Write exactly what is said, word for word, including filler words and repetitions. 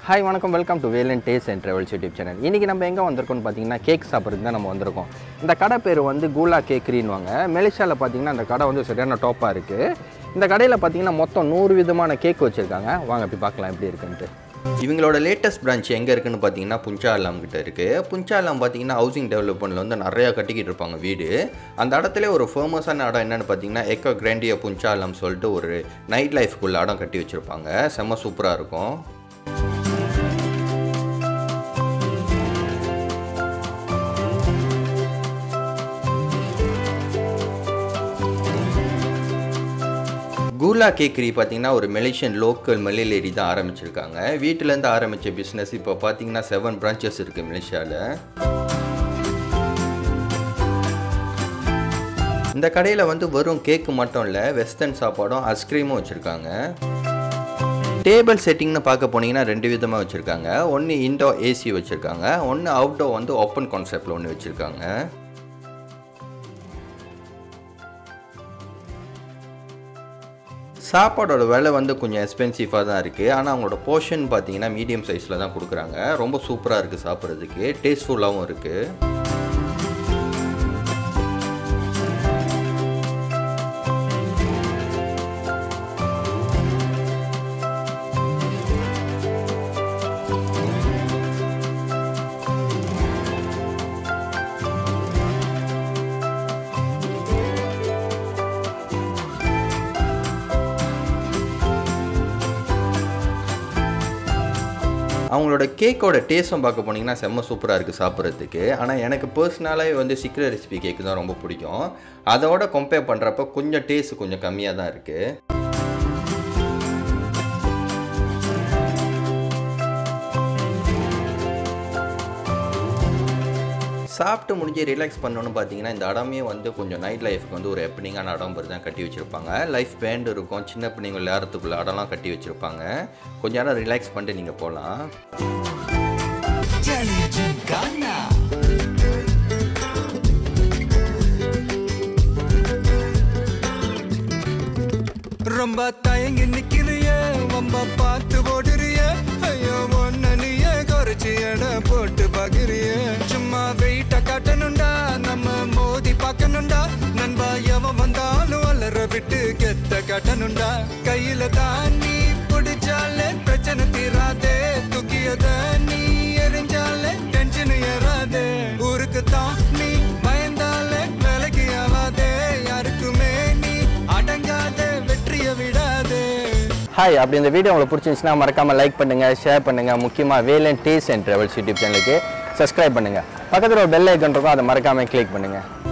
Hi வணக்கம் welcome to Velan taste and travels YouTube channel. இன்றைக்கி நம்ம எங்கே வந்திருக்கோம்னு பார்த்தீங்கன்னா கேக் சாப்பிட்றதுக்கு தான் நம்ம வந்திருக்கோம். இந்த கடை பேர் வந்து கூலா கேக்கரின்னுவாங்க. மலேசியாவில் பார்த்தீங்கன்னா இந்த கடை வந்து சரியான டாப்பாக இருக்குது. இந்த கடையில் பார்த்தீங்கன்னா மொத்தம் நூறு விதமான கேக் வச்சுருக்காங்க. வாங்க போய் பார்க்கலாம் எப்படி இருக்குன்ட்டு. இவங்களோட லேட்டஸ்ட் பிரான்ச் எங்கே இருக்குன்னு பார்த்தீங்கன்னா புஞ்சா அல்லாம் கிட்ட இருக்குது. புஞ்சா அல்லாம் பார்த்தீங்கன்னா ஹவுசிங் டெவலப்மெண்ட்டில் வந்து நிறையா கட்டிக்கிட்டு இருப்பாங்க வீடு. அந்த இடத்துல ஒரு ஃபேமஸான இடம் என்னென்னு பார்த்தீங்கன்னா எக்கோ கிராண்டியா புஞ்சா அல்லாம் சொல்லிட்டு ஒரு நைட் லைஃப்குள்ள இடம் கட்டி வச்சுருப்பாங்க. செம்ம சூப்பராக இருக்கும். கூலா கேக்கரி பார்த்தீங்கன்னா ஒரு மலேசியன் லோக்கல் மலே லேடி தான் ஆரம்பிச்சிருக்காங்க. வீட்டிலேருந்து ஆரம்பித்த பிஸ்னஸ் இப்போ பார்த்தீங்கன்னா செவன் பிரான்ச்சஸ் இருக்குது மலேசியாவில். இந்த கடையில் வந்து வெறும் கேக்கு மட்டும் இல்லை, வெஸ்டர்ன் சாப்பாடும் ஐஸ்கிரீமும் வச்சுருக்காங்க. டேபிள் செட்டிங்னு பார்க்க போனீங்கன்னா ரெண்டு விதமாக வச்சுருக்காங்க. ஒன்று இன்டோ ஏசி வச்சுருக்காங்க, ஒன்று அவுட்டோ வந்து ஓப்பன் கான்செப்டில் ஒன்று வச்சுருக்காங்க. சாப்பாடோட விலை வந்து கொஞ்சம் எக்ஸ்பென்சிவாக தான் இருக்குது. ஆனால் அவங்களோட போர்ஷன் பார்த்தீங்கன்னா மீடியம் சைஸில் தான் கொடுக்குறாங்க. ரொம்ப சூப்பராக இருக்குது சாப்பிட்றதுக்கு, டேஸ்ட்ஃபுல்லாகவும் இருக்குது. அவங்களோட கேக்கோட டேஸ்ட்டும் பார்க்க போனீங்கன்னா செம்ம சூப்பராக இருக்குது சாப்பிட்றதுக்கு. ஆனால் எனக்கு பர்சனலாகவே வந்து சீக்ரெட் ரெசிபி கேக்கு தான் ரொம்ப பிடிக்கும். அதோட கம்பேர் பண்ணுறப்ப கொஞ்சம் டேஸ்ட் கொஞ்சம் கம்மியாக தான் இருக்குது. சாப்பிட்டு முடிஞ்சு ரிலாக்ஸ் பண்ணணுன்னு பார்த்தீங்கன்னா இந்த இடமே வந்து கொஞ்சம் நைட் லைஃப்க்கு வந்து ஒரு எப்பனிங்கான இடம் மாதிரி தான் கட்டி வச்சுருப்பாங்க. லைஃப் பேண்ட் இருக்கும், சின்ன பிள்ளைங்க விளையாடுறதுக்குள்ள இடம்லாம் கட்டி வச்சுருப்பாங்க. கொஞ்ச நேரம் ரிலாக்ஸ் பண்ணிட்டு நீங்கள் போகலாம். ரொம்ப தயங்கி நிக்கிறிய, ரொம்ப பார்த்து ஓடுறிய, ஐயோ ஒன்ன நீயே குறைச்சி எடை போட்டு பாக்குறிய. சும்மா வெயிட்ட காட்டணுண்டா, நம்ம மோதி பார்க்கணுண்டா, நண்பா எவன் வந்தாலும் வளர விட்டு கெத்த காட்டணுண்டா. கையில தான் நீ பிடிச்சாலே பிரச்சனை தீராதே, தூக்கியத நீ எரிஞ்சாலே டென்ஷன் ஏறாதே. ஊருக்கு தான் நீ பயந்தாலே வேலைக்கு ஆவாதே, யாருக்குமே நீ அடங்காத வெற்றிய விடாதே. ஹாய், அப்படி இந்த வீடியோ உங்களுக்கு பிடிச்சிருந்துச்சுன்னா மறக்காமல் லைக் பண்ணுங்கள், ஷேர் பண்ணுங்கள். முக்கியமாக Velan taste and travels YouTube சேனலுக்கு சப்ஸ்கிரைப் பண்ணுங்கள். பக்கத்தில் ஒரு பெல் ஐக்கன் இருக்கும், அதை மறக்காமல் கிளிக் பண்ணுங்கள்.